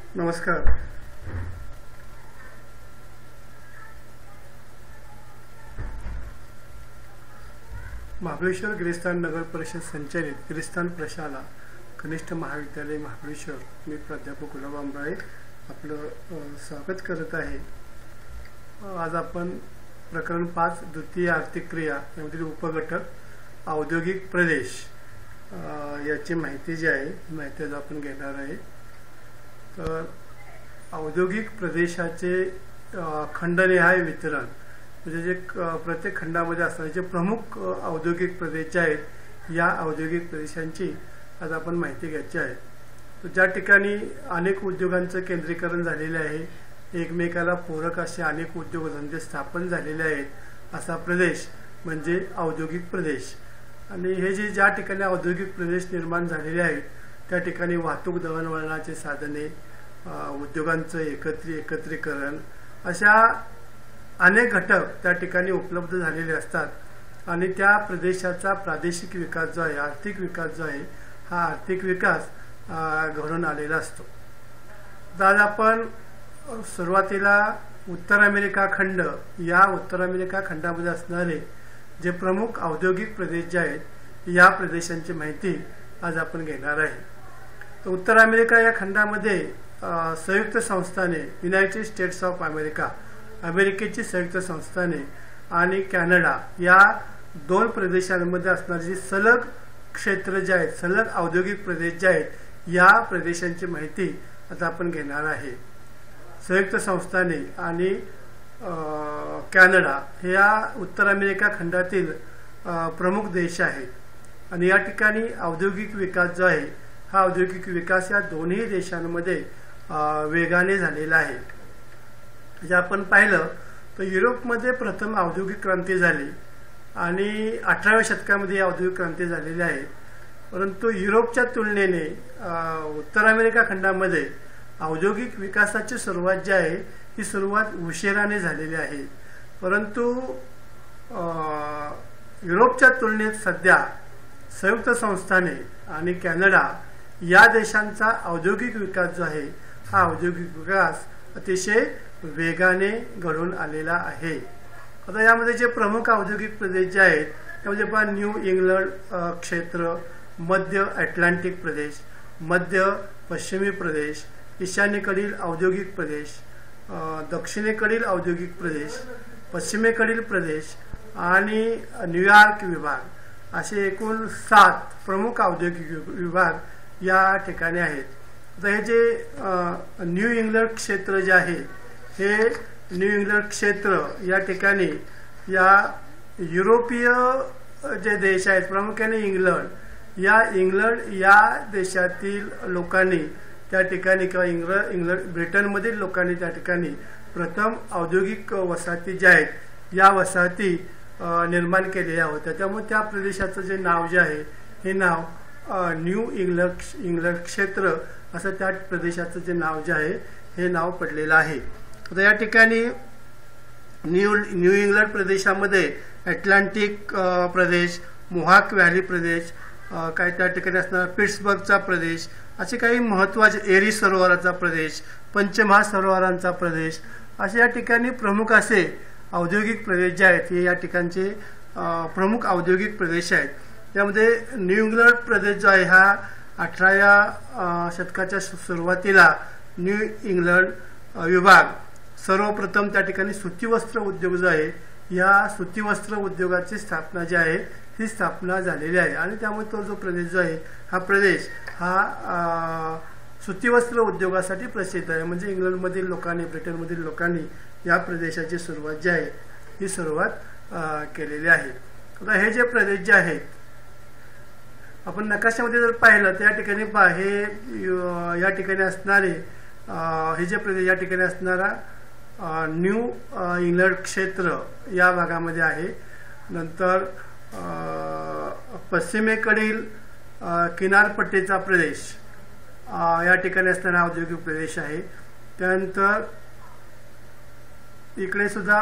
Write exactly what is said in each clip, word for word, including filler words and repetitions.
नमस्कार. महाबळेश्वर गिरिस्थान नगर परिषद संचालित गिरिस्थान प्रशाला कनिष्ठ महाविद्यालय महाबळेश्वर मी प्राध्यापक गुलाब आंबराळे आपलं स्वागत करत आहे. आज आपण प्रकरण पाच द्वितीय आर्थिक क्रिया यामधील उपघटक औद्योगिक प्रदेश याची माहिती जी आहे माहिती आज आपण घेणार आहे. तर औद्योगिक प्रदेशाचे खंडनिहाय वितरण म्हणजे जे प्रत्येक खंडामध्ये असणारे जे प्रमुख औद्योगिक प्रदेश जे आहेत या औद्योगिक प्रदेशांची आज आपण माहिती घ्यायची आहे. तर ज्या ठिकाणी अनेक उद्योगांचं केंद्रीकरण झालेले आहे, एकमेकाला पूरक असे अनेक उद्योगधंदे स्थापन झालेले आहेत असा प्रदेश म्हणजे औद्योगिक प्रदेश. आणि हे जे ज्या ठिकाणी औद्योगिक प्रदेश निर्माण झालेले आहेत त्या ठिकाणी वाहतूक दळणवळणाचे साधने, उद्योगांचं एकत्री एकत्रीकरण अशा अनेक घटक त्या ठिकाणी उपलब्ध झालेले असतात आणि त्या प्रदेशाचा प्रादेशिक विकास जो आहे, आर्थिक विकास जो आहे हा आर्थिक विकास घडून आलेला असतो. तर आज आपण सुरुवातीला उत्तर अमेरिका खंड या उत्तर अमेरिका खंडामध्ये असणारे जे प्रमुख औद्योगिक प्रदेश जे आहेत या प्रदेशांची माहिती आज आपण घेणार आहे. तर उत्तर अमेरिका या खंडामध्ये संयुक्त संस्थाने, युनायटेड स्टेट्स ऑफ अमेरिका, अमेरिकेची संयुक्त संस्थाने आणि कॅनडा या दोन प्रदेशांमध्ये असणारे जे सलग क्षेत्र जे आहेत, सलग औद्योगिक प्रदेश जे आहेत या प्रदेशांची माहिती आता आपण घेणार आहे. संयुक्त संस्थाने आणि कॅनडा हे या उत्तर अमेरिका खंडातील प्रमुख देश आहेत आणि या ठिकाणी औद्योगिक विकास जो आहे हा औद्योगिक विकास या दोन्ही देशांमध्ये वेगाने झालेला आहे. जे आपण पाहिलं तर युरोपमध्ये प्रथम औद्योगिक क्रांती झाली आणि अठराव्या शतकामध्ये औद्योगिक क्रांती झालेली आहे. परंतु युरोपच्या तुलनेने उत्तर अमेरिका खंडामध्ये औद्योगिक विकासाची सुरुवात जी आहे ही सुरुवात उशिराने झालेली आहे. परंतु युरोपच्या तुलनेत सध्या संयुक्त संस्थाने आणि कॅनडा या देशांचा औद्योगिक विकास जो आहे हा औद्योगिक विकास अतिशय वेगाने घडून आलेला आहे. आता यामध्ये जे प्रमुख औद्योगिक प्रदेश जे आहेत त्यामध्ये पहा न्यू इंग्लंड क्षेत्र, मध्य अटलांटिक प्रदेश, मध्य पश्चिमी प्रदेश, ईशान्येकडील औद्योगिक प्रदेश, दक्षिणेकडील औद्योगिक प्रदेश, पश्चिमेकडील प्रदेश आणि न्यूयॉर्क विभाग असे एकूण सात प्रमुख औद्योगिक विभाग या ठिकाणी आहेत. तर हे जे न्यू इंग्लंड क्षेत्र जे आहे हे न्यू इंग्लंड क्षेत्र या ठिकाणी या युरोपीय जे देश आहेत प्रामुख्याने इंग्लंड या इंग्लंड या देशातील लोकांनी त्या ठिकाणी किंवा इंग्लंड इंग्लंड ब्रिटनमधील लोकांनी त्या ठिकाणी प्रथम औद्योगिक वसाहती ज्या आहेत या वसाहती निर्माण केलेल्या होत्या. त्यामुळे त्या प्रदेशाचं जे नाव जे आहे हे नाव न्यू इंग्लंड इंग्लंड क्षेत्र असं त्या प्रदेशाचं जे नाव जे आहे हे नाव पडलेलं आहे. आता या ठिकाणी न्यू न्यू इंग्लंड प्रदेशामध्ये अटलांटिक प्रदेश, मोहाक व्हॅली प्रदेश, काय त्या ठिकाणी असणारा पिट्सबर्गचा प्रदेश असे काही महत्त्वाचे, एरी सरोवराचा प्रदेश, पंचमहासरोवरांचा प्रदेश असे या ठिकाणी प्रमुख असे औद्योगिक प्रदेश जे आहेत हे या ठिकाणचे प्रमुख औद्योगिक प्रदेश आहेत. त्यामध्ये न्यू इंग्लंड प्रदेश जो आहे हा अठराव्या शतकाच्या सुरुवातीला न्यू इंग्लंड विभाग सर्वप्रथम त्या ठिकाणी सुतीवस्त्र उद्योग जो आहे या सुतीवस्त्र उद्योगाची स्थापना जी आहे ही स्थापना झालेली आहे आणि त्यामुळे तो जो प्रदेश जो आहे हा प्रदेश हा सुतीवस्त्र उद्योगासाठी प्रसिद्ध आहे. म्हणजे इंग्लंडमधील लोकांनी, ब्रिटनमधील लोकांनी या प्रदेशाची सुरुवात जी आहे ही सुरुवात केलेली आहे. आता हे जे प्रदेश जे आहेत आपण नकाशामध्ये जर पाहिलं तर या ठिकाणी पहा हे या ठिकाणी असणारे हे जे प्रदेश या ठिकाणी असणारा न्यू इंग्लंड क्षेत्र या भागामध्ये आहे. नंतर पश्चिमेकडील किनारपट्टीचा प्रदेश या ठिकाणी असणारा औद्योगिक प्रदेश आहे. त्यानंतर इकडे सुद्धा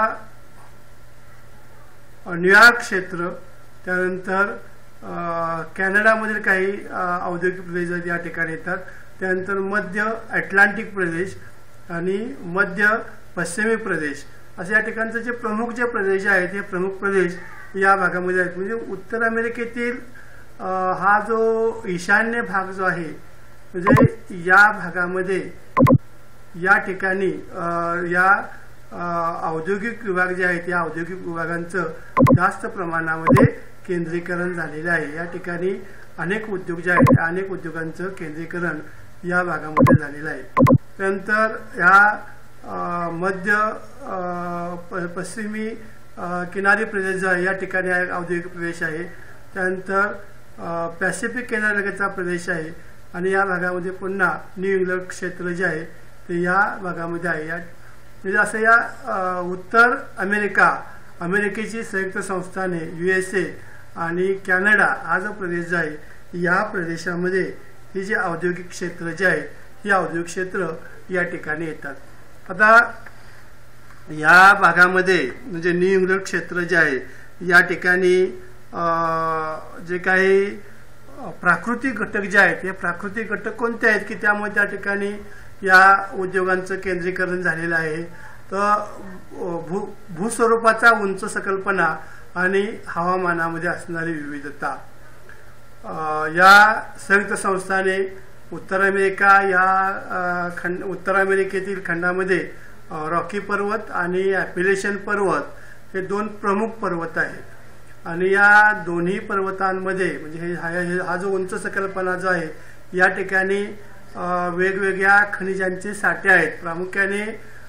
न्यूयॉर्क क्षेत्र, त्यानंतर कॅनडामधील काही औद्योगिक प्रदेश या ठिकाणी येतात त्यानंतर मध्य अटलांटिक प्रदेश आणि मध्य पश्चिमी प्रदेश असे या ठिकाणचे जे प्रमुख जे प्रदेश आहेत हे प्रमुख प्रदेश या भागामध्ये आहेत. म्हणजे उत्तर अमेरिकेतील हा जो ईशान्य भाग जो आहे म्हणजे या भागामध्ये या ठिकाणी या औद्योगिक विभाग जे आहेत या औद्योगिक विभागांचं जास्त प्रमाणामध्ये केंद्रीकरण झालेलं आहे. या ठिकाणी अनेक उद्योग जे आहेत अनेक उद्योगांचं केंद्रीकरण या भागामध्ये झालेलं आहे. त्यानंतर ह्या मध्य पश्चिमी किनारी प्रदेश जो आहे या ठिकाणी औद्योगिक प्रदेश आहे. त्यानंतर पॅसिफिक किनारलगतचा प्रदेश आहे आणि या भागामध्ये पुन्हा न्यू इंग्लंड क्षेत्र जे आहे ते या भागामध्ये आहे. या म्हणजे असं या उत्तर अमेरिका अमेरिकेची संयुक्त संस्थाने यू एस ए आणि कॅनडा हा जो प्रदेश जो आहे या प्रदेशामध्ये ही जी औद्योगिक क्षेत्र जे आहे ही औद्योगिक क्षेत्र या ठिकाणी येतात. आता या भागामध्ये म्हणजे न्यू इंग्लंड क्षेत्र जे आहे या ठिकाणी जे काही प्राकृतिक घटक जे आहेत हे प्राकृतिक घटक कोणते आहेत की त्यामुळे त्या ठिकाणी या उद्योगांचं केंद्रीकरण झालेलं आहे. तर भू भूस्वरूपाचा उंच सकलपणा आणि हवामानामध्ये असणारी विविधता. या संयुक्त संस्थाने उत्तर अमेरिका या खंड उत्तर अमेरिकेतील खंडामध्ये रॉकी पर्वत आणि ॲपिलेशन पर्वत हे दोन प्रमुख पर्वत आहेत आणि या दोन्ही पर्वतांमध्ये म्हणजे हे हा जो उंच सकलपणा जो आहे या ठिकाणी वेगवेगळ्या खनिजांचे साठे आहेत. प्रामुख्याने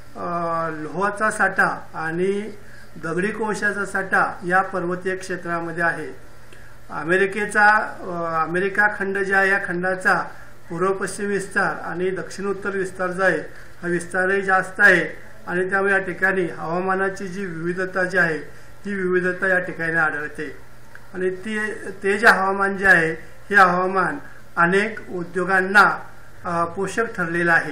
लोहाचा साठा आणि दगडी कोळशाचा साठा या पर्वतीय क्षेत्रामध्ये आहे. अमेरिकेचा अमेरिका खंड जे आहे या खंडाचा पूर्व पश्चिम विस्तार आणि दक्षिण उत्तर विस्तार जो आहे हा विस्तारही जास्त आहे आणि त्यामुळे या ठिकाणी हवामानाची जी विविधता जी आहे ही विविधता या ठिकाणी आढळते आणि ती ते जे हवामान जे आहे हे हवामान अनेक उद्योगांना पोषक ठरलेला आहे.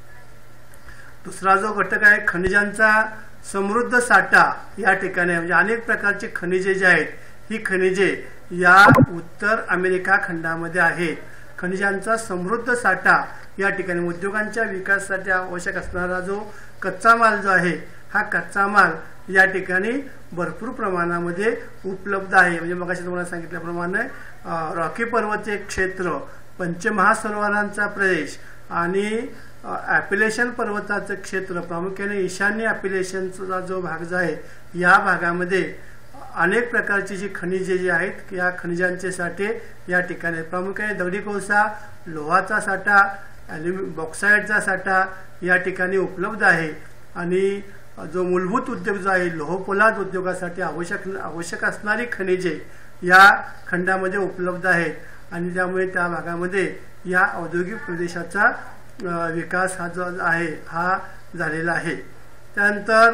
दुसरा जो घटक आहे खनिजांचा समृद्ध साठा या ठिकाणी म्हणजे अनेक प्रकारची खनिजे जी आहेत ही खनिजे या उत्तर अमेरिका खंडामध्ये आहेत. खनिजांचा समृद्ध साठा या ठिकाणी उद्योगांच्या विकासासाठी आवश्यक असणारा जो कच्चा माल जो आहे हा कच्चा माल या ठिकाणी भरपूर प्रमाणामध्ये उपलब्ध आहे. म्हणजे मगाशी तुम्हाला सांगितल्याप्रमाणे रॉकी पर्वतीय क्षेत्र पंचमहासरोवरांचा प्रदेश आणि ॲपिलेशन पर्वताचं क्षेत्र प्रामुख्याने ईशान्य ॲपिलेशनचा जो भाग जो आहे या भागामध्ये अनेक प्रकारची जी खनिजे जी आहेत या खनिजांचे साठे या ठिकाणी प्रामुख्याने दगडी कोळसा लोहाचा साठा ॲल्युमिनियम बॉक्साईडचा साठा या ठिकाणी उपलब्ध आहे आणि जो मूलभूत उद्योग जो आहे लोहपोलाद उद्योगासाठी आवश्यक आवश्यक असणारी खनिजे या खंडामध्ये उपलब्ध आहेत आणि त्यामुळे त्या भागामध्ये या औद्योगिक प्रदेशाचा विकास हा जो आहे हा झालेला आहे. त्यानंतर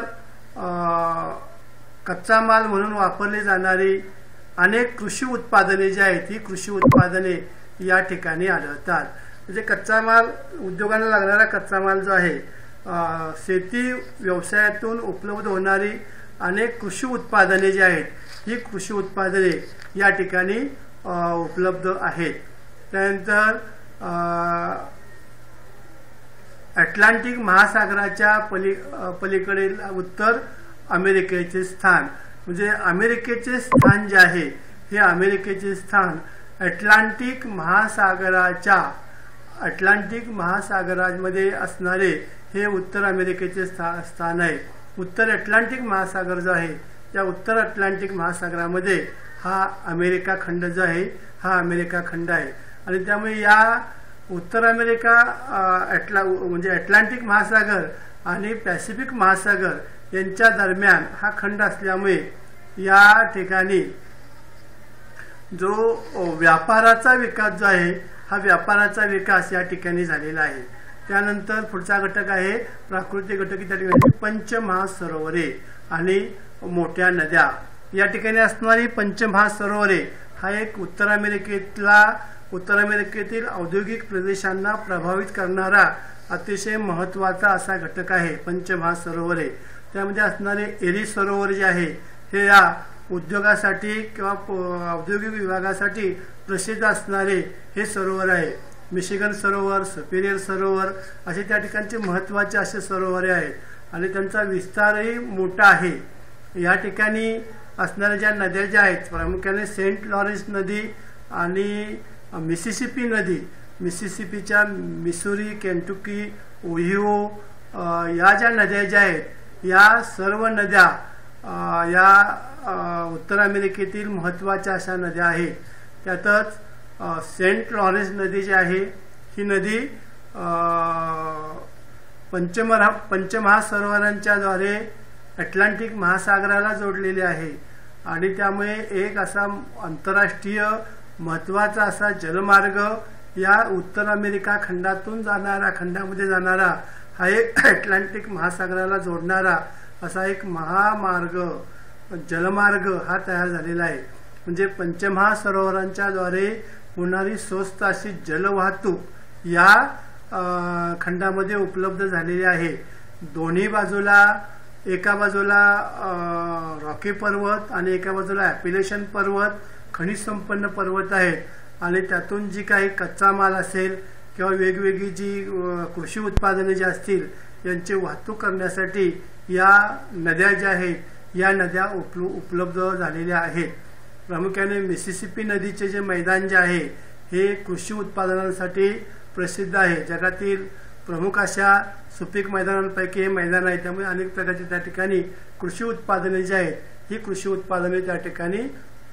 कच्चा माल म्हणून वापरली जाणारी अनेक कृषी उत्पादने जी आहेत ही कृषी उत्पादने या ठिकाणी आढळतात. म्हणजे कच्चा माल उद्योगांना लागणारा कच्चा माल जो आहे शेती व्यवसायातून उपलब्ध होणारी अनेक कृषी उत्पादने जी आहेत ही कृषी उत्पादने या ठिकाणी उपलब्ध आहेत. त्यानंतर अटलांटिक महासागराच्या पली पलीकडील उत्तर अमेरिकेचे स्थान म्हणजे अमेरिकेचे स्थान जे आहे हे अमेरिकेचे स्थान अटलांटिक महासागराच्या अटलांटिक महासागरामध्ये असणारे हे उत्तर अमेरिकेचे स्था स्थान आहे. उत्तर अटलांटिक महासागर जो आहे त्या उत्तर अटलांटिक महासागरामध्ये हा अमेरिका खंड जो आहे हा अमेरिका खंड आहे आणि त्यामुळे या उत्तर अमेरिका अटला म्हणजे अटलांटिक महासागर आणि पॅसिफिक महासागर यांच्या दरम्यान हा खंड असल्यामुळे या ठिकाणी जो व्यापाराचा विकास जो आहे हा व्यापाराचा विकास या ठिकाणी झालेला आहे. त्यानंतर पुढचा घटक आहे प्राकृतिक घटक त्या ठिकाणी पंचमहासरोवरे आणि मोठ्या नद्या. या ठिकाणी असणारी पंचमहासरोवरे हा एक उत्तर अमेरिकेतला उत्तर अमेरिकेतील औद्योगिक प्रदेशांना प्रभावित करणारा अतिशय महत्त्वाचा असा घटक आहे पंचमहासरोवरे. त्यामध्ये असणारे एरी सरोवर जे आहे हे या उद्योगासाठी किंवा औद्योगिक विभागासाठी प्रसिद्ध असणारे हे सरोवर आहे. मिशिगन सरोवर, सुपिरियर सरोवर असे त्या ठिकाणचे महत्त्वाचे असे सरोवरे आहेत आणि त्यांचा विस्तारही मोठा आहे. या ठिकाणी असणाऱ्या ज्या नद्या ज्या आहेत प्रामुख्याने सेंट लॉरेन्स नदी आणि मिसिसिपी नदी, मिसिसिपीच्या मिसुरी, केंटुकी, ओहिओ या ज्या नद्या ज्या आहेत या सर्व नद्या या उत्तर अमेरिकेतील महत्त्वाच्या अशा नद्या आहेत. त्यातच सेंट लॉरेन्स नदी जी आहे ही नदी पंचमहा पंचमहासरोवरांच्या द्वारे अटलांटिक महासागराला जोडलेली आहे आणि त्यामुळे एक असा आंतरराष्ट्रीय महत्त्वाचा असा जलमार्ग या उत्तर अमेरिका खंडातून जाणारा खंडामध्ये जाणारा हा एक अटलांटिक महासागराला जोडणारा असा एक महामार्ग जलमार्ग हा तयार झालेला आहे. म्हणजे पंचमहासरोवरांच्या द्वारे होणारी स्वस्त अशी जलवाहतूक या खंडामध्ये उपलब्ध झालेली आहे. दोन्ही बाजूला एका बाजूला रॉकी पर्वत आणि एका बाजूला ॲपिलेशन पर्वत, खनिज संपन्न पर्वत आहेत आणि त्यातून जी काही कच्चा माल असेल किंवा वेगवेगळी जी कृषी उत्पादने जी असतील यांची वाहतूक करण्यासाठी या नद्या ज्या आहेत या नद्या उपल उपलब्ध झालेल्या आहेत. प्रामुख्याने मिसिसिपी नदीचे जे मैदान जे आहे हे कृषी उत्पादनांसाठी प्रसिद्ध आहे. जगातील प्रमुख अशा सुपीक मैदानांपैकी हे मैदान आहे. त्यामुळे अनेक प्रकारची त्या ठिकाणी कृषी उत्पादने जी आहेत ही कृषी उत्पादने त्या ठिकाणी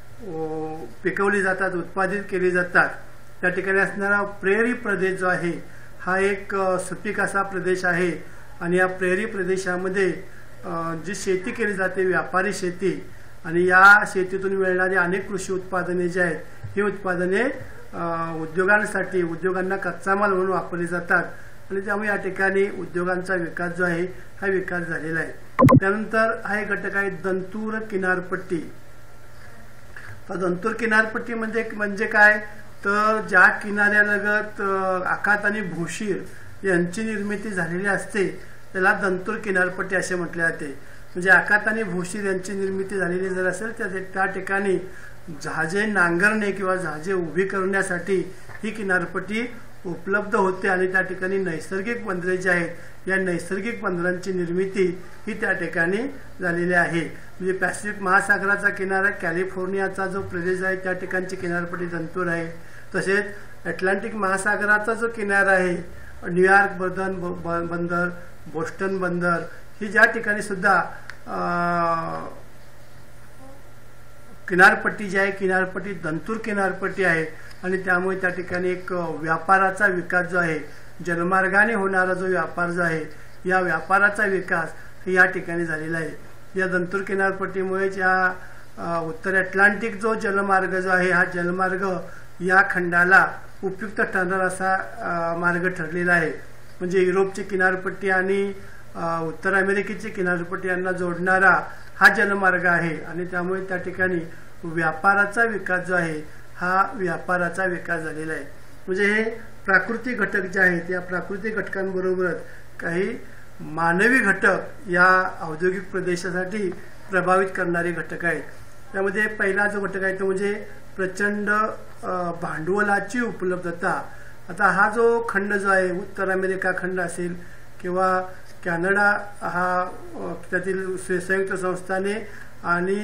पिकवली जातात, उत्पादित केली जातात. त्या ठिकाणी असणारा प्रेरी प्रदेश जो आहे हा एक सुपीक असा प्रदेश आहे आणि या प्रेरी प्रदेशामध्ये जी शेती केली जाते व्यापारी शेती आणि या शेतीतून मिळणारी अनेक कृषी उत्पादने जी आहेत ही उत्पादने उद्योगांसाठी उद्योगांना कच्चा माल म्हणून वापरली जातात आणि त्यामुळे या ठिकाणी उद्योगांचा विकास जो आहे हा विकास झालेला आहे. त्यानंतर हा एक घटक आहे दंतूर किनारपट्टी. तर दंतूर किनारपट्टी म्हणजे म्हणजे काय तर ज्या किनाऱ्यालगत आखात आणि भूशीर यांची निर्मिती झालेली असते त्याला दंतूर किनारपट्टी असे म्हटले जाते. म्हणजे आखात आणि भूशीर यांची निर्मिती झालेली जर असेल तर त्या ठिकाणी जहाजे नांगरणे किंवा जहाजे उभी करण्यासाठी ही किनारपट्टी उपलब्ध होते आणि त्या ठिकाणी नैसर्गिक बंदरे जी आहेत या नैसर्गिक बंदरांची निर्मिती ही त्या ठिकाणी झालेली आहे. म्हणजे पॅसिफिक महासागराचा किनारा कॅलिफोर्नियाचा जो प्रदेश आहे त्या ठिकाणची किनारपट्टी दंतूर आहे. तसेच अटलांटिक महासागराचा जो किनारा आहे न्यूयॉर्क बर्धन बंदर, बोस्टन बंदर ही ज्या ठिकाणी सुद्धा किनारपट्टी जी आहे किनारपट्टी दंतूर किनारपट्टी आहे आणि त्यामुळे त्या ठिकाणी एक व्यापाराचा विकास जो आहे जलमार्गाने होणारा जो व्यापार जो आहे या व्यापाराचा विकास या ठिकाणी झालेला आहे. या दंतूर किनारपट्टीमुळे या उत्तर अटलांटिक जो जलमार्ग जो आहे हा जलमार्ग या खंडाला उपयुक्त ठरणारा असा मार्ग ठरलेला आहे. म्हणजे युरोपची किनारपट्टी आणि उत्तर अमेरिकेची किनारपट्टी यांना जोडणारा हा जलमार्ग आहे आणि त्यामुळे त्या ठिकाणी व्यापाराचा विकास जो आहे हा व्यापाराचा विकास झालेला आहे. म्हणजे हे प्राकृतिक घटक जे आहेत या प्राकृतिक घटकांबरोबरच काही मानवी घटक या औद्योगिक प्रदेशासाठी प्रभावित करणारे घटक आहेत. त्यामध्ये पहिला जो घटक आहे तो म्हणजे प्रचंड भांडवलाची उपलब्धता. आता हा जो खंड जो आहे उत्तर अमेरिका खंड असेल किंवा कॅनडा हा त्यातील संयुक्त संस्थाने आणि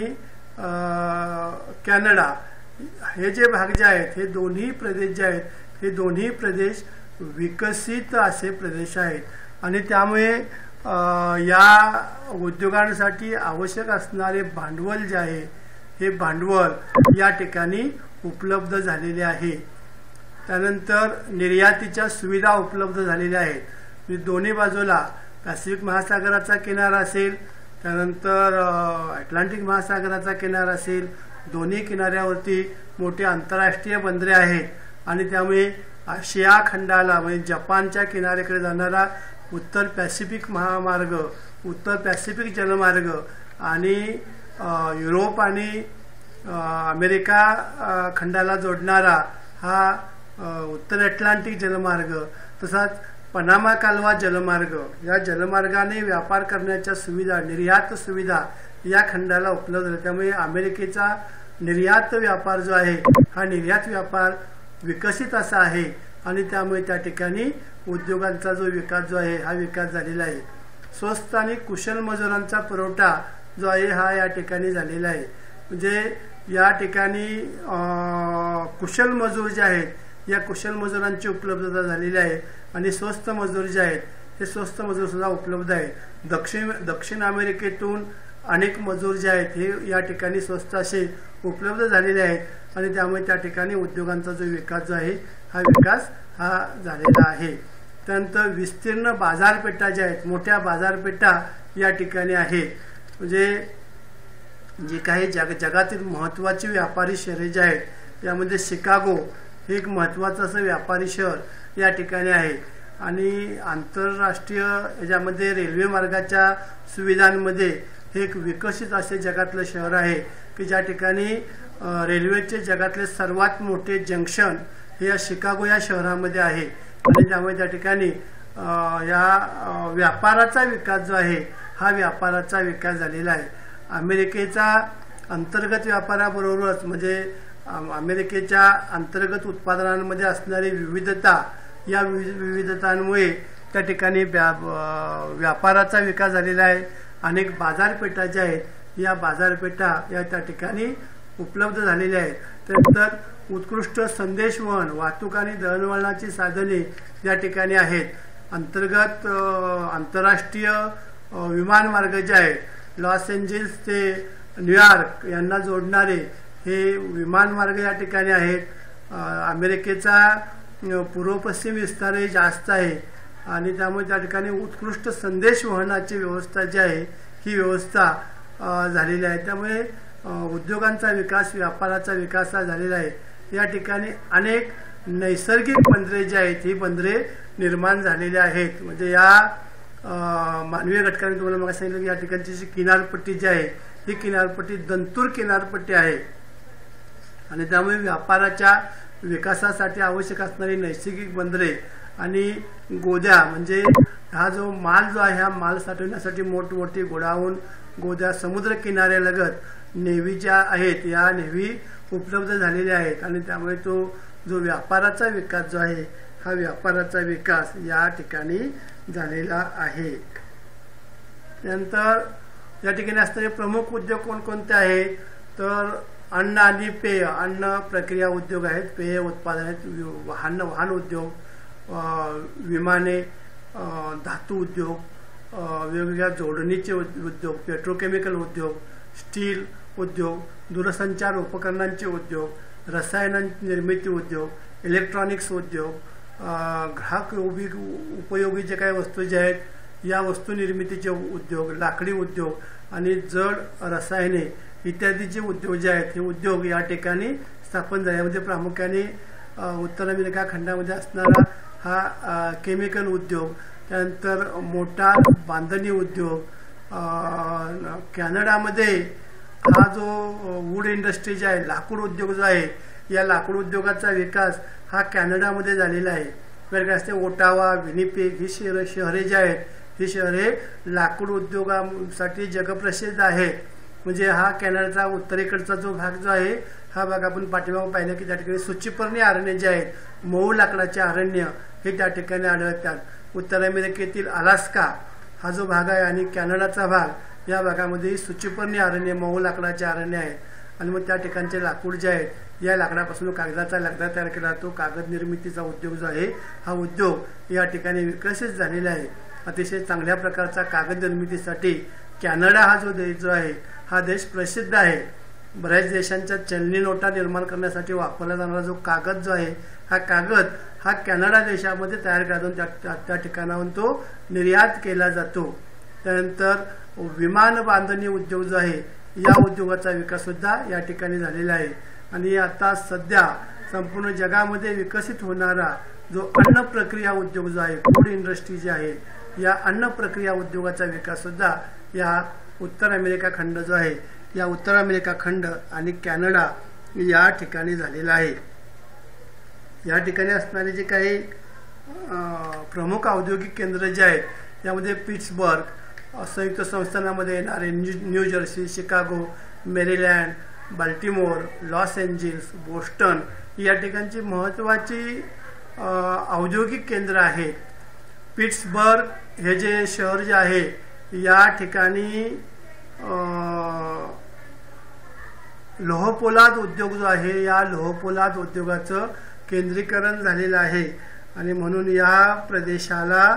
कॅनडा हे जे भाग जे आहेत हे दोन्ही प्रदेश जे आहेत हे दोन्ही प्रदेश विकसित असे प्रदेश आहेत आणि त्यामुळे या उद्योगांसाठी आवश्यक असणारे भांडवल जे आहे हे भांडवल या ठिकाणी उपलब्ध झालेले आहे. त्यानंतर निर्यातीच्या सुविधा उपलब्ध झालेल्या आहेत. दोन्ही बाजूला पॅसिफिक महासागराचा किनारा असेल त्यानंतर अटलांटिक महासागराचा किनारा असेल दोन्ही किनाऱ्यावरती मोठे आंतरराष्ट्रीय बंदरे आहेत आणि त्यामुळे आशिया खंडाला म्हणजे जपानच्या किनाऱ्याकडे जाणारा उत्तर पॅसिफिक महामार्ग उत्तर पॅसिफिक जलमार्ग आणि युरोप आणि अमेरिका खंडाला जोडणारा हा उत्तर अटलांटिक जलमार्ग तसाच पनामा कालवा जलमार्ग या जलमार्गाने व्यापार करण्याच्या सुविधा निर्यात सुविधा या खंडाला उपलब्ध आहे. त्यामुळे अमेरिकेचा निर्यात व्यापार जो आहे हा निर्यात व्यापार विकसित असा आहे आणि त्यामुळे त्या ठिकाणी उद्योगांचा जो विकास जो आहे हा विकास झालेला आहे. स्वस्त आणि कुशल मजुरांचा पुरवठा जो आहे हा या ठिकाणी झालेला आहे. म्हणजे या ठिकाणी कुशल मजूर जे आहेत या कुशल मजुरांची उपलब्धता झालेली आहे आणि स्वस्त मजूर जे आहेत हे स्वस्त मजूर सुद्धा उपलब्ध आहेत. दक्षिण दक्षिण अमेरिकेतून अनेक मजूर जे आहेत हे या ठिकाणी स्वस्त असे उपलब्ध झालेले आहेत आणि त्यामुळे त्या ठिकाणी उद्योगांचा जो विकास जो आहे हा विकास हा झालेला आहे. त्यानंतर विस्तीर्ण बाजारपेठा ज्या आहेत, मोठ्या बाजारपेठा या ठिकाणी आहेत. म्हणजे जे काही जग जगातील महत्त्वाची व्यापारी शहरे जे आहेत यामध्ये शिकागो हे एक महत्त्वाचं असं व्यापारी शहर या ठिकाणी आहे आणि आंतरराष्ट्रीय याच्यामध्ये रेल्वे मार्गाच्या सुविधांमध्ये हे एक विकसित असे जगातलं शहर आहे की ज्या ठिकाणी रेल्वेचे जगातले सर्वात मोठे जंक्शन हे या शिकागो या शहरामध्ये आहे आणि त्यामुळे त्या ठिकाणी या व्यापाराचा विकास जो आहे हा व्यापाराचा विकास झालेला आहे. अमेरिकेचा अंतर्गत व्यापाराबरोबरच म्हणजे अमेरिकेच्या अंतर्गत उत्पादनांमध्ये असणारी विविधता या विविधतांमुळे त्या ठिकाणी व्या व्यापाराचा विकास झालेला आहे. अनेक बाजारपेठा ज्या आहेत या बाजारपेठा या त्या ठिकाणी उपलब्ध झालेल्या आहेत. त्यानंतर उत्कृष्ट संदेशवहन वाहतूक आणि दळणवळणाची साधने या ठिकाणी आहेत. अंतर्गत आंतरराष्ट्रीय विमानमार्ग जे आहेत लॉस एंजेल्स ते न्यूयॉर्क यांना जोडणारे हे विमानमार्ग या ठिकाणी आहेत. अमेरिकेचा पूर्व पश्चिम विस्तारही जास्त आहे आणि त्यामुळे त्या ठिकाणी उत्कृष्ट संदेशवहनाची व्यवस्था जी आहे ही व्यवस्था झालेली आहे. त्यामुळे उद्योगांचा विकास व्यापाराचा विकास हा झालेला आहे. या ठिकाणी अनेक नैसर्गिक बंदरे जी आहेत ही बंदरे निर्माण झालेली आहेत. म्हणजे या मानवीय घटकांनी तुम्हाला मग सांगितलं की या ठिकाणची जी किनारपट्टी जी आहे ही किनारपट्टी दंतूर किनारपट्टी आहे आणि त्यामुळे व्यापाराच्या विकासासाठी आवश्यक असणारी नैसर्गिक बंदरे आणि गोद्या म्हणजे हा जो माल जो आहे हा माल साठवण्यासाठी मोठमोठी गोडाऊन गोद्या समुद्र किनाऱ्यालगत नेव्ही ज्या आहेत या नेव्ही उपलब्ध झालेल्या आहेत आणि त्यामुळे तो जो व्यापाराचा विकास जो आहे हा व्यापाराचा विकास या ठिकाणी झालेला आहे. त्यानंतर या ठिकाणी असणारे प्रमुख उद्योग कोणकोणते आहेत तर अन्न आणि पेय अन्न प्रक्रिया उद्योग आहेत, पेय उत्पादन आहेत, वाहन वाहन उद्योग, विमाने, धातू उद्योग, वेगवेगळ्या जोडणीचे उद्योग, पेट्रोकेमिकल उद्योग, स्टील उद्योग, दूरसंचार उपकरणांचे उद्योग, रसायन निर्मिती उद्योग, इलेक्ट्रॉनिक्स उद्योग, ग्राहक उपयोगी जे काही वस्तू ज्या आहेत या वस्तू निर्मितीचे उद्योग, लाकडी उद्योग आणि जड रसायने इत्यादी जे उद्योग जे आहेत हे उद्योग या ठिकाणी स्थापन झाले. यामध्ये प्रामुख्याने उत्तर अमेरिका खंडामध्ये असणारा हा केमिकल उद्योग, त्यानंतर मोटार बांधणी उद्योग, कॅनडामध्ये हा जो वूड इंडस्ट्री जे आहे लाकूड उद्योग जो आहे या लाकूड उद्योगाचा विकास हा कॅनडामध्ये झालेला आहे. वेगळे असते ओटावा, विनिपेग ही शहर शहरे जे आहेत ही शहरे लाकूड उद्योगासाठी जगप्रसिद्ध आहेत. म्हणजे हा कॅनडाचा उत्तरेकडचा जो भाग जो आहे हा भाग आपण पाठीमागे पाहिला की त्या ठिकाणी सूचीपर्णी अरण्य जे आहेत मऊ लाकडाचे अरण्य हे त्या ठिकाणी आढळतात. उत्तर अमेरिकेतील अलास्का हा जो भाग आहे आणि कॅनडाचा भाग या भागामध्ये सूचीपर्णी अरण्य मऊ लाकडाचे अरण्य आहेत आणि मग त्या ठिकाणचे लाकूड जे आहेत या लाकडापासून कागदाचा लगदा तयार केला जातो. कागद निर्मितीचा उद्योग जो आहे हा उद्योग या ठिकाणी विकसित झालेला आहे. अतिशय चांगल्या प्रकारचा कागद निर्मितीसाठी कॅनडा हा जो देश जो आहे हा देश प्रसिद्ध आहे. बऱ्याच देशांच्या चलनी नोटा निर्माण करण्यासाठी वापरला जाणारा जो कागद जो आहे हा कागद हा कॅनडा देशामध्ये तयार करून त्या त्या ठिकाणाहून तो निर्यात केला जातो. त्यानंतर विमान बांधणी उद्योग जो आहे या उद्योगाचा विकास सुद्धा या ठिकाणी झालेला आहे आणि आता सध्या संपूर्ण जगामध्ये विकसित होणारा जो अन्न प्रक्रिया उद्योग जो आहे फूड इंडस्ट्री जी आहे या अन्न प्रक्रिया उद्योगाचा विकास सुद्धा या उत्तर अमेरिका खंड जो आहे या उत्तर अमेरिका खंड आणि कॅनडा या ठिकाणी झालेला आहे. या ठिकाणी असणारे जे काही प्रमुख औद्योगिक केंद्र जे आहेत यामध्ये पिट्सबर्ग संयुक्त संस्थानामध्ये येणारे New Jersey, Chicago, Maryland, Baltimore, Los Angeles, Boston या ठिकाणची महत्त्वाची औद्योगिक केंद्र आहेत. पिट्सबर्ग हे जे शहर जे आहे या ठिकाणी लोहपोलाद उद्योग जो आहे या लोहपोलाद उद्योगाचं केंद्रीकरण झालेलं आहे आणि म्हणून या प्रदेशाला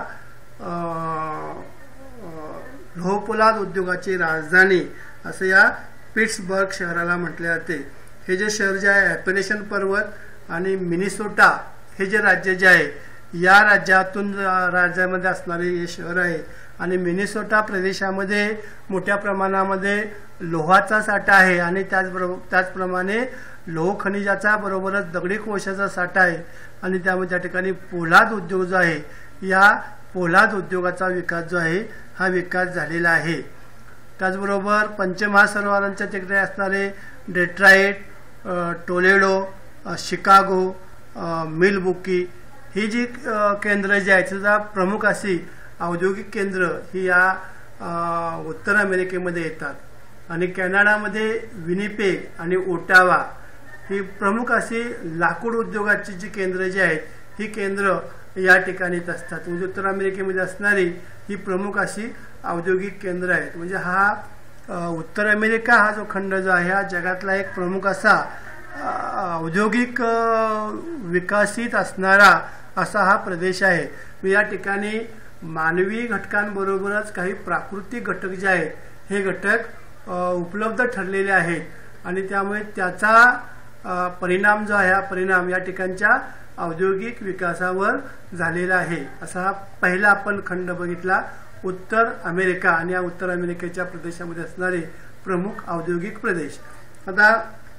लोहपोलाद उद्योगाची राजधानी असं या पिट्सबर्ग शहराला म्हटले जाते. हे जे शहर जे आहे ॲपलेशन पर्वत आणि मिनेसोटा हे जे राज्य जे आहे या राज्यातून राज्यामध्ये असणारे हे शहर आहे आणि मिनेसोटा प्रदेशामध्ये मोठ्या प्रमाणामध्ये लोहाचा साठा आहे आणि त्याचबरोबर त्याचप्रमाणे लोह खनिजाचा बरोबरच दगडी कोळशाचा साठा आहे आणि त्यामुळे त्या ठिकाणी पोलाद उद्योग जो आहे या पोलाद उद्योगाचा विकास जो आहे हा विकास झालेला आहे. त्याचबरोबर पंचमहासरोवरांच्या तिकडे असणारे डेट्रॉइट, टोलेडो, शिकागो, मिल्वॉकी ही जी केंद्र जी आहेत सुद्धा प्रमुख अशी औद्योगिक केंद्र ही या उत्तर अमेरिकेमध्ये येतात. आणि कॅनडामध्ये विनिपेग आणि ओटावा ही प्रमुख अशी लाकूड उद्योगाची जी केंद्र जी आहेत ही केंद्र या ठिकाणीच असतात. म्हणजे उत्तर अमेरिकेमध्ये असणारी ही प्रमुख अशी औद्योगिक केंद्र आहेत. म्हणजे हा उत्तर अमेरिका हा जो खंड जो आहे हा जगातला एक प्रमुख असा औद्योगिक विकसित असणारा असा हा प्रदेश आहे. या ठिकाणी मानवी घटकांबरोबरच काही प्राकृतिक घटक जे आहेत हे घटक उपलब्ध ठरलेले आहेत आणि त्यामुळे त्याचा परिणाम जो आहे हा परिणाम या ठिकाणच्या औद्योगिक विकासावर झालेला आहे. असा हा पहिला आपण खंड बघितला उत्तर अमेरिका आणि या उत्तर अमेरिकेच्या प्रदेशामध्ये असणारे प्रमुख औद्योगिक प्रदेश. आता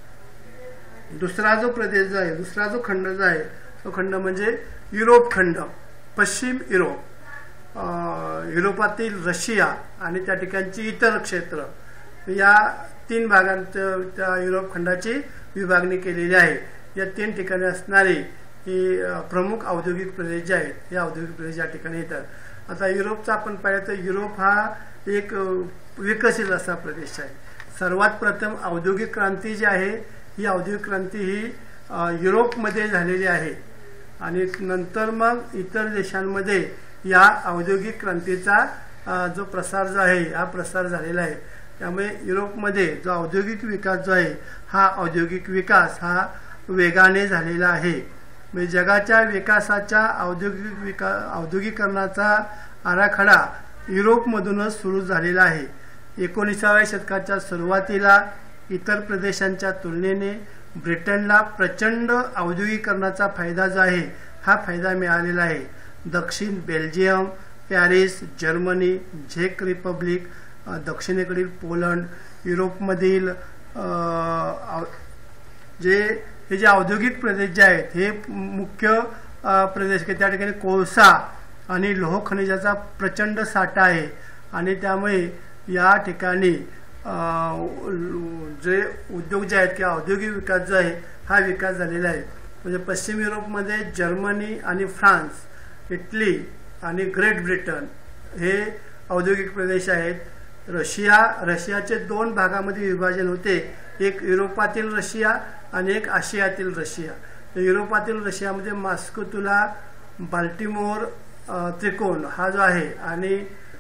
दुसरा जो प्रदेश जो आहे दुसरा जो खंड जो आहे तो खंड म्हणजे युरोप खंड, पश्चिम युरोप, युरोपातील रशिया आणि त्या ठिकाणची इतर क्षेत्र या तीन भागांत त्या युरोप खंडाची विभागणी केलेली आहे. या तीन ठिकाणी असणारे ही प्रमुख औद्योगिक प्रदेश जे आहेत या औद्योगिक प्रदेश या ठिकाणी येतात. आता युरोपचा आपण पाहिलं तर युरोप हा एक विकसित असा प्रदेश आहे. सर्वात प्रथम औद्योगिक क्रांती जी आहे ही औद्योगिक क्रांती ही युरोपमध्ये झालेली आहे आणि नंतर मग इतर देशांमध्ये या औद्योगिक क्रांतीचा जो प्रसार जो आहे हा प्रसार झालेला आहे. त्यामुळे युरोपमध्ये जो औद्योगिक विकास जो आहे हा औद्योगिक विकास हा वेगाने झालेला आहे. म्हणजे जगाच्या विकासाच्या औद्योगिक विका औद्योगिकरणाचा आराखडा युरोपमधूनच सुरू झालेला आहे. एकोणिसाव्या शतकाच्या सुरुवातीला इतर प्रदेशांच्या तुलनेने ब्रिटनला प्रचंड औद्योगिकरणाचा फायदा जो आहे हा फायदा मिळालेला आहे. दक्षिण बेल्जियम, पॅरिस, जर्मनी, झेक रिपब्लिक, दक्षिणेकडील पोलंड, युरोपमधील जे हे जे औद्योगिक प्रदेश जे आहेत हे मुख्य प्रदेश की त्या ठिकाणी कोळसा आणि लोह खनिजाचा प्रचंड साठा आहे आणि त्यामुळे या ठिकाणी जे उद्योग जे आहेत किंवा औद्योगिक विकास जो आहे हा विकास झालेला आहे. म्हणजे पश्चिम युरोपमध्ये जर्मनी आणि फ्रान्स, इटली आणि ग्रेट ब्रिटन हे औद्योगिक प्रदेश आहेत. रशिया रशियाचे दोन भागामध्ये विभाजन होते, एक युरोपातील रशिया आणि एक आशियातील रशिया. युरोपातील रशियामध्ये मॉस्को-तुला बाल्टिमोर त्रिकोण हा जो आहे आणि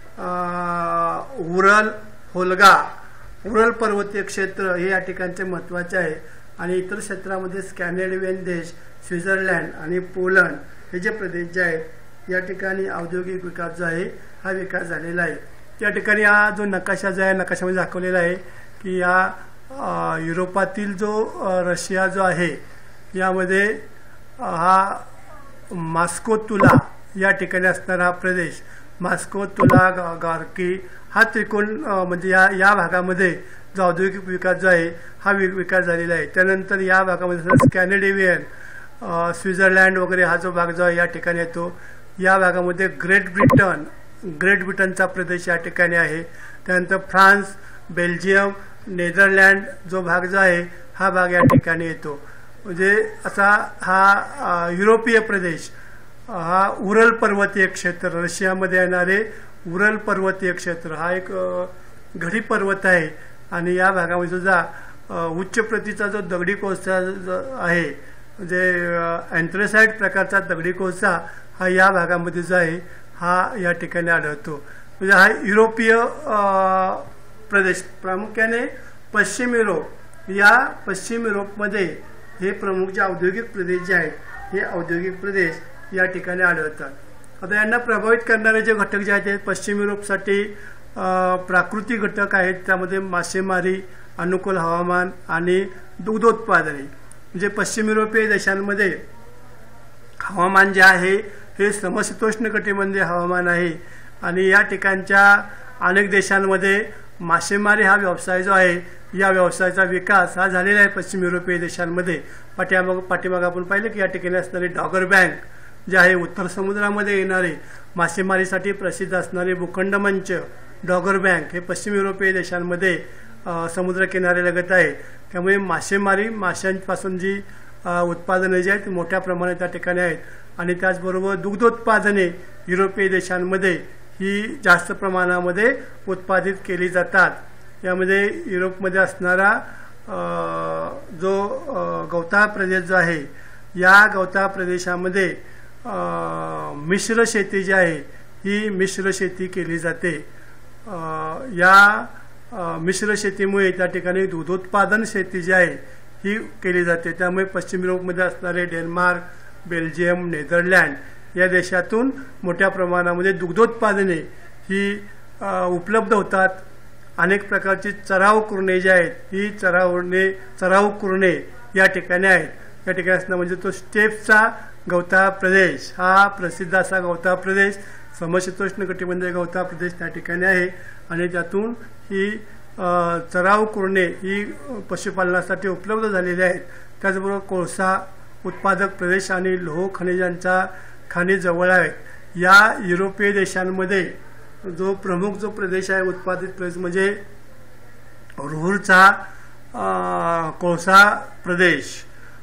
उरल होल्गा उरल पर्वतीय क्षेत्र हे या ठिकाणचे महत्त्वाचे आहे आणि इतर क्षेत्रामध्ये स्कॅन्डिनेव्हियन देश, स्वित्झर्लंड आणि पोलंड हे जे प्रदेश जे आहेत या ठिकाणी औद्योगिक विकास जो आहे हा विकास झालेला आहे. त्या ठिकाणी हा जो नकाशा जो आहे नकाशामध्ये दाखवलेला आहे की या युरोपातील जो रशिया जो आहे यामध्ये हा मॉस्को-तुला या ठिकाणी असणारा हा प्रदेश मॉस्को-तुला गार्की हा त्रिकोण म्हणजे या या भागामध्ये जो औद्योगिक विकास जो आहे हा विकास झालेला आहे. त्यानंतर या भागामध्ये स्कॅन्डिनेव्हियन, स्वित्झर्लंड वगैरे हा जो भाग जो आहे या ठिकाणी येतो. या भागामध्ये ग्रेट ब्रिटन ग्रेट ब्रिटनचा प्रदेश या ठिकाणी आहे. त्यानंतर फ्रान्स, बेल्जियम, नेदरलँड जो भाग जो आहे हा भाग या ठिकाणी येतो. म्हणजे असा हा युरोपीय प्रदेश हा उरल पर्वतीय क्षेत्र रशियामध्ये येणारे उरल पर्वतीय क्षेत्र हा एक घडी पर्वत आहे आणि या भागामध्ये सुद्धा उच्च प्रतीचा जो दगडी कोळसा आहे म्हणजे अँथ्रासाइट प्रकारचा दगडी कोळसा हा या भागामध्ये जो आहे हा या ठिकाणी आढळतो. म्हणजे हा युरोपीय प्रदेश, प्रामुख्याने पश्चिम युरोप, या पश्चिम युरोपमध्ये हे प्रमुख जे औद्योगिक प्रदेश जे आहेत हे औद्योगिक प्रदेश या ठिकाणी आढळतात. आता यांना प्रभावित करणारे जे घटक जे आहेत ते पश्चिम युरोपसाठी प्राकृतिक घटक आहेत, त्यामध्ये मासेमारी, अनुकूल हवामान आणि दुग्धोत्पादने. म्हणजे पश्चिम युरोपीय देशांमध्ये हवामान जे आहे हे समशीतोष्ण कटिबंधीय हवामान आहे आणि या ठिकाणच्या अनेक देशांमध्ये मासेमारी हा व्यवसाय जो आहे या व्यवसायाचा विकास हा झालेला आहे पश्चिम युरोपीय देशांमध्ये. पाठीमाग पाठीमाग आपण पाहिलं की या ठिकाणी असणारे डॉगर बँक जे आहे, उत्तर समुद्रामध्ये येणारे मासेमारीसाठी प्रसिद्ध असणारे भूखंड मंच डॉगर बँक हे पश्चिम युरोपीय देशांमध्ये समुद्र किनाऱ्यालगत आहे. त्यामुळे मासेमारी, माशांपासून जी उत्पादने जी आहेत ती मोठ्या प्रमाणात त्या ठिकाणी आहेत आणि त्याचबरोबर दुग्धोत्पादने युरोपीय देशांमध्ये ही जास्त प्रमाणामध्ये उत्पादित केली जातात. यामध्ये युरोपमध्ये असणारा जो गवताळ प्रदेश जो आहे या गवताळ प्रदेशामध्ये मिश्र शेती जी आहे ही मिश्र शेती केली जाते. या मिश्र शेतीमुळे त्या ठिकाणी दूधोत्पादन शेती जी आहे ही केली जाते. त्यामुळे पश्चिम युरोपमध्ये असणारे डेन्मार्क, बेल्जियम, नेदरलँड या देशातून मोठ्या प्रमाणामध्ये दुग्धोत्पादने ही उपलब्ध होतात. अनेक प्रकारची चराऊ कुरणे जी आहेत ही चरावणे चराऊ कुरणे या ठिकाणी आहेत. या ठिकाणी असणं म्हणजे तो स्टेप्सचा गवताळ प्रदेश हा प्रसिद्ध असा गवताळ प्रदेश, समशीतोष्ण कटिबंधीय गवताळ प्रदेश त्या ठिकाणी आहे आणि त्यातून ही चराऊ कुरणे ही पशुपालनासाठी उपलब्ध झालेली आहेत. त्याचबरोबर कोळसा उत्पादक प्रदेश आणि लोह खनिजांच्या खाणी जवळ आहेत. या युरोपीय देशांमध्ये जो प्रमुख जो प्रदेश आहे उत्पादित प्रदेश म्हणजे रुह्रचा कोळसा प्रदेश,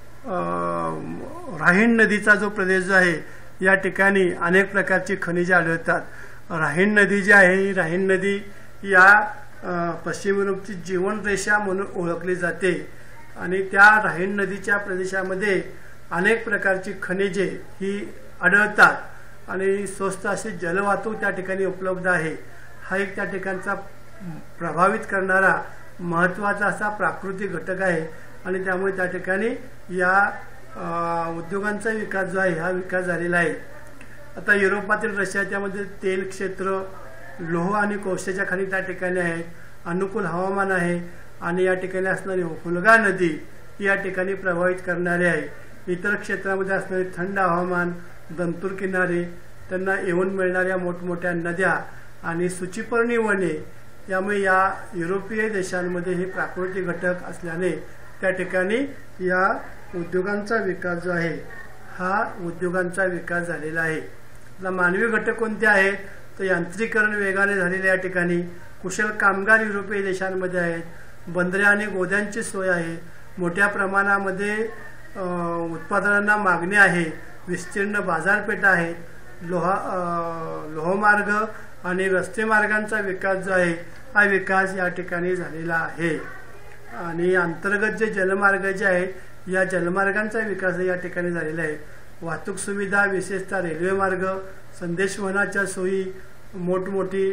राहीन नदीचा जो प्रदेश जो आहे या ठिकाणी अनेक प्रकारची खनिजे आढळतात. राहीन नदी जी आहे ही राहीन नदी या पश्चिम युरोपची जीवनरेषा म्हणून ओळखली जाते आणि त्या राहीन नदीच्या प्रदेशामध्ये अनेक प्रकारची खनिजे ही आढळतात आणि स्वस्त अशी जलवाहतूक त्या ठिकाणी उपलब्ध आहे. हा एक त्या ठिकाणचा प्रभावित करणारा महत्त्वाचा असा प्राकृतिक घटक आहे आणि त्यामुळे त्या ठिकाणी या उद्योगांचा विकास जो आहे हा विकास झालेला आहे. आता युरोपातील रशिया त्यामध्ये तेल क्षेत्र, लोह आणि कोळशाच्या खाणी त्या ठिकाणी आहेत, अनुकूल हवामान आहे आणि या ठिकाणी असणारी हुल्गा नदी या ठिकाणी प्रभावित करणारे आहे. इतर क्षेत्रामध्ये असणारे थंड हवामान, दंतूर किनारे, त्यांना येऊन मिळणाऱ्या मोठमोठ्या नद्या आणि सूचीपर्णी वने यामुळे या युरोपीय देशांमध्ये हे प्राकृतिक घटक असल्याने त्या ठिकाणी या उद्योगांचा विकास जो आहे हा उद्योगांचा विकास झालेला आहे. आता मानवी घटक कोणते आहेत तर यांत्रिकरण वेगाने झालेले या ठिकाणी, कुशल कामगार युरोपीय देशांमध्ये आहेत, बंदरे आणि गोद्यांची सोय आहे, मोठ्या प्रमाणामध्ये उत्पादनांना मागणी आहे, विस्तीर्ण बाजारपेठा आहेत, लोहा लोहमार्ग आणि रस्ते मार्गांचा विकास जो आहे हा विकास या ठिकाणी झालेला आहे आणि अंतर्गत जे जलमार्ग जे आहेत या जलमार्गांचा विकास या ठिकाणी झालेला आहे. वाहतूक सुविधा विशेषतः रेल्वे मार्ग, संदेशवहनाच्या सोयी, मोठमोठी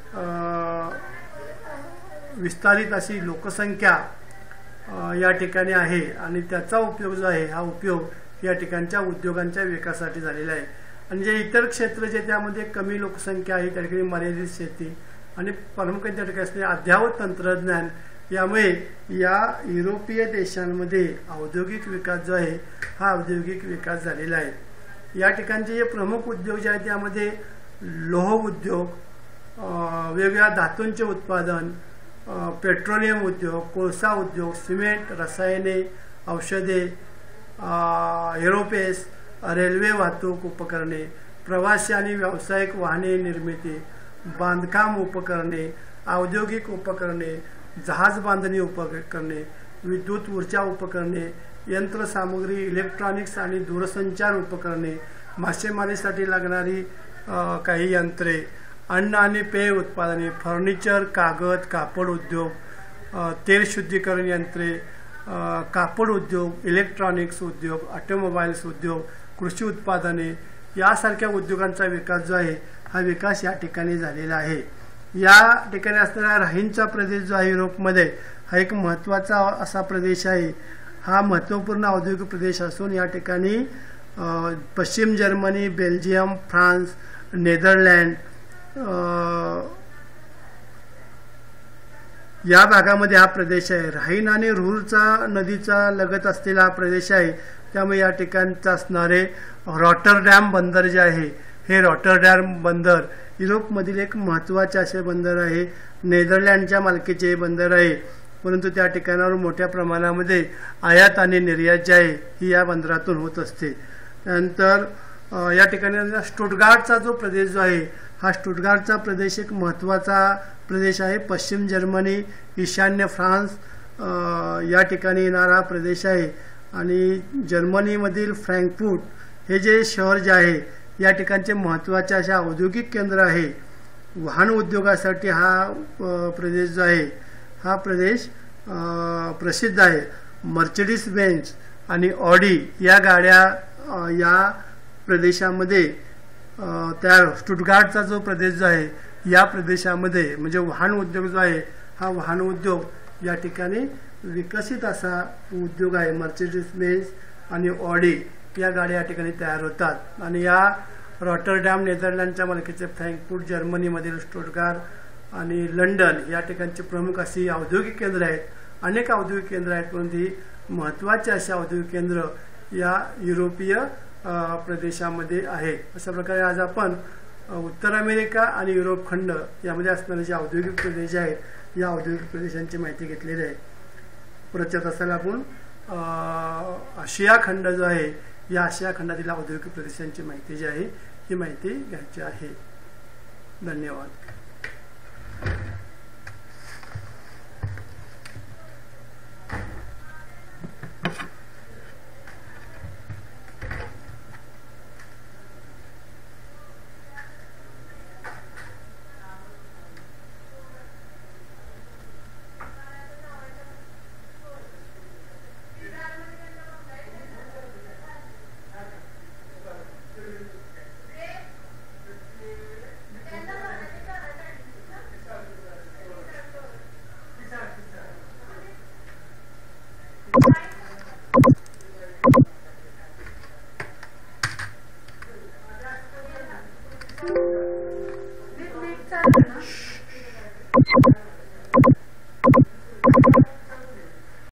विस्तारित अशी लोकसंख्या या ठिकाणी आहे आणि त्याचा उपयोग जो आहे हा उपयोग या ठिकाणच्या उद्योगांच्या विकासासाठी झालेला आहे. आणि जे इतर क्षेत्र जे त्यामध्ये कमी लोकसंख्या आहे त्या ठिकाणी मर्यादित शेती आणि प्रामुख्याने त्या ठिकाणी अद्ययावत तंत्रज्ञान यामुळे या युरोपीय देशांमध्ये औद्योगिक विकास जो आहे हा औद्योगिक विकास झालेला आहे. या ठिकाणचे जे प्रमुख उद्योग जे आहेत त्यामध्ये लोह उद्योग, वेगवेगळ्या धातूंचे उत्पादन, पेट्रोलियम उद्योग, कोळसा उद्योग, सिमेंट, रसायने, औषधे, एरोपेस, रेल्वे वाहतूक उपकरणे, प्रवासी आणि व्यावसायिक वाहने निर्मिती, बांधकाम उपकरणे, औद्योगिक उपकरणे, जहाज बांधणी उपकरणे, विद्युत ऊर्जा उपकरणे, यंत्रसामुग्री, इलेक्ट्रॉनिक्स आणि दूरसंचार उपकरणे, मासेमारीसाठी लागणारी काही यंत्रे, अन्न आणि पेय उत्पादने, फर्निचर, कागद, कापड उद्योग, तेल शुद्धीकरण यंत्रे, कापड उद्योग, इलेक्ट्रॉनिक्स उद्योग, ऑटोमोबाईल्स उद्योग, कृषी उत्पादने यासारख्या उद्योगांचा विकास जो आहे हा विकास या ठिकाणी झालेला आहे. या ठिकाणी असणारा राहीनचा प्रदेश जो आहे युरोपमध्ये हा एक महत्त्वाचा असा प्रदेश आहे. हा महत्त्वपूर्ण औद्योगिक प्रदेश असून या ठिकाणी पश्चिम जर्मनी, बेल्जियम, फ्रान्स, नेदरलँड या भागामध्ये हा प्रदेश आहे. राहीन आणि रुhrचा नदीचा लगत असलेला हा प्रदेश आहे. त्यामुळे या ठिकाणचं असणारे रॉटरडॅम बंदर जे आहे हे रॉटरडॅम बंदर युरोपमधील एक महत्त्वाचे असे बंदर आहे. नेदरलँडच्या मालकीचे हे बंदर आहे, परंतु त्या ठिकाणावर मोठ्या प्रमाणामध्ये आयात आणि निर्यात जी आहे ही या बंदरातून होत असते. त्यानंतर या ठिकाणी स्टुटगार्टचा जो प्रदेश जो आहे हा स्टुटगार्टचा प्रदेश एक महत्त्वाचा प्रदेश आहे. पश्चिम जर्मनी, ईशान्य फ्रान्स या ठिकाणी येणारा प्रदेश आहे. आणि जर्मनीमधील फ्रँकफूट हे जे शहर जे आहे या ठिकाणचे महत्त्वाचे अशा औद्योगिक केंद्र आहे. वाहन उद्योगासाठी हा प्रदेश जो आहे हा प्रदेश प्रसिद्ध आहे. मर्सिडीज बेंझ आणि ऑडी या गाड्या या प्रदेशामध्ये त्या स्टुटगार्टचा जो प्रदेश जो आहे या प्रदेशामध्ये म्हणजे वाहन उद्योग जो आहे हा वाहन उद्योग या ठिकाणी विकसित असा उद्योग आहे. मर्सिडीज बेंझ आणि ऑडी या गाड्या या ठिकाणी तयार होतात. आणि या रॉटरडॅम नेदरलँडच्या मालकीचे, फ्रँकफूट जर्मनीमधील स्टुटगार्ट आणि लंडन या ठिकाणची प्रमुख अशी औद्योगिक केंद्र आहेत. अनेक औद्योगिक केंद्र आहेत, परंतु ही महत्त्वाची अशी औद्योगिक केंद्र या युरोपीय प्रदेशामध्ये आहे. अशा प्रकारे आज आपण उत्तर अमेरिका आणि युरोप खंड यामध्ये असणारे जे औद्योगिक प्रदेश आहेत या औद्योगिक प्रदेशांची माहिती घेतलेली आहे. पुढच्या तासाला आपण आशिया खंड जो आहे या आशिया खंडातील औद्योगिक प्रदेशांची माहिती जी आहे ही माहिती घ्यायची आहे. धन्यवाद.